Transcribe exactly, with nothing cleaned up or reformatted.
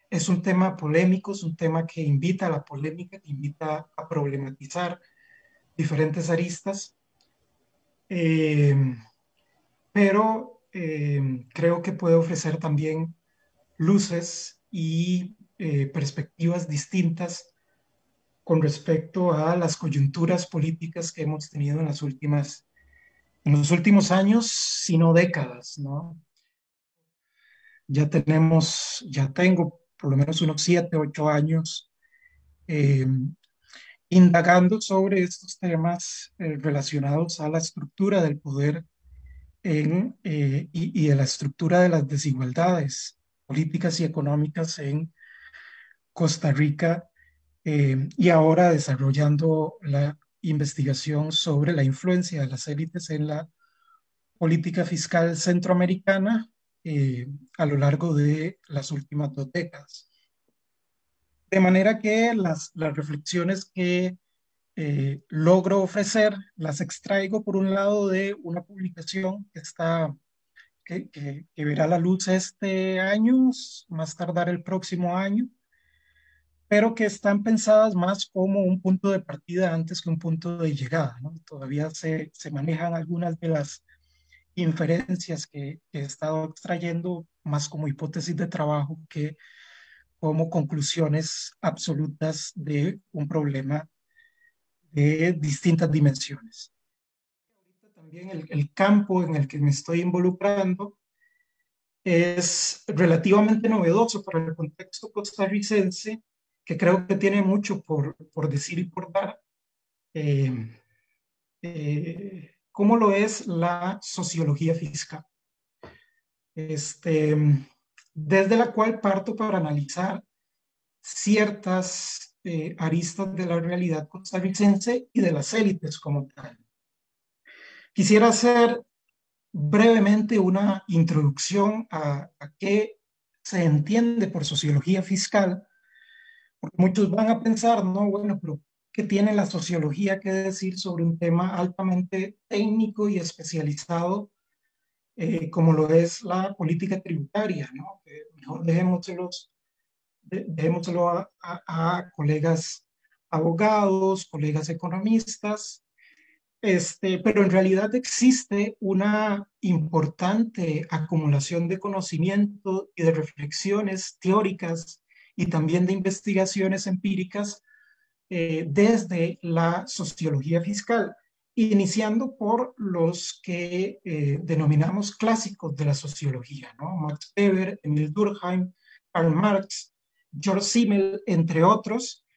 es un tema polémico, es un tema que invita a la polémica, que invita a problematizar diferentes aristas, eh, pero eh, creo que puede ofrecer también luces y eh, perspectivas distintas con respecto a las coyunturas políticas que hemos tenido en las últimas, en los últimos años, sino décadas, ¿no? Ya tenemos, ya tengo por lo menos unos siete, ocho años eh, indagando sobre estos temas eh, relacionados a la estructura del poder en, eh, y, y de la estructura de las desigualdades políticas y económicas en Costa Rica, eh, y ahora desarrollando la investigación sobre la influencia de las élites en la política fiscal centroamericana eh, a lo largo de las últimas dos décadas. De manera que las, las reflexiones que eh, logro ofrecer las extraigo por un lado de una publicación que está que, que, que verá la luz este año, más tardar el próximo año, pero que están pensadas más como un punto de partida antes que un punto de llegada, ¿no? Todavía se, se manejan algunas de las inferencias que, que he estado extrayendo más como hipótesis de trabajo que como conclusiones absolutas de un problema de distintas dimensiones. Ahorita también el, el campo en el que me estoy involucrando es relativamente novedoso para el contexto costarricense, que creo que tiene mucho por, por decir y por dar, eh, eh, como lo es la sociología fiscal, este, desde la cual parto para analizar ciertas eh, aristas de la realidad costarricense y de las élites como tal. Quisiera hacer brevemente una introducción a, a qué se entiende por sociología fiscal, porque muchos van a pensar, no, bueno, pero ¿qué tiene la sociología que decir sobre un tema altamente técnico y especializado eh, como lo es la política tributaria, ¿no? Eh, mejor dejémoselos, de, dejémoselo a, a, a colegas abogados, colegas economistas, este, pero en realidad existe una importante acumulación de conocimiento y de reflexiones teóricas y también de investigaciones empíricas eh, desde la sociología fiscal, iniciando por los que eh, denominamos clásicos de la sociología, ¿no? Max Weber, Emil Durkheim, Karl Marx, George Simmel, entre otros,